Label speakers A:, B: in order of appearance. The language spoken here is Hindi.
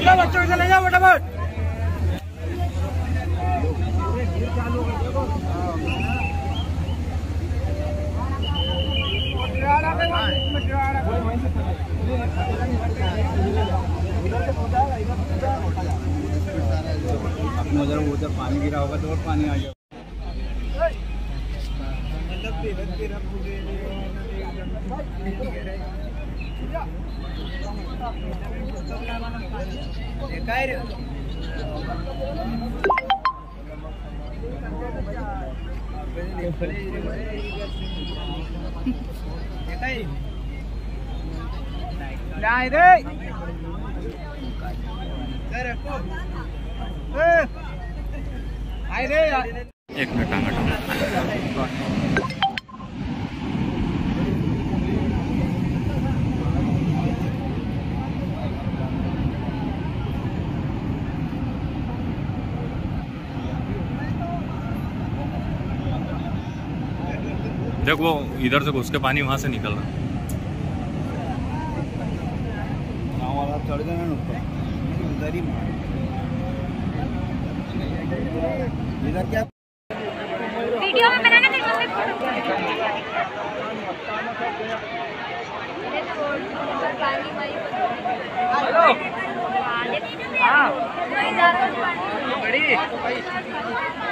A: बच्चों को ले जाओ फटाफट।
B: उधर पानी गिरा होगा तो और पानी आ गया।
C: एक मिनट देख वो इधर से घुस के पानी वहां से निकल रहा।
B: चढ़ जाना उधर ही इधर क्या
D: वीडियो में बनाना हेलो।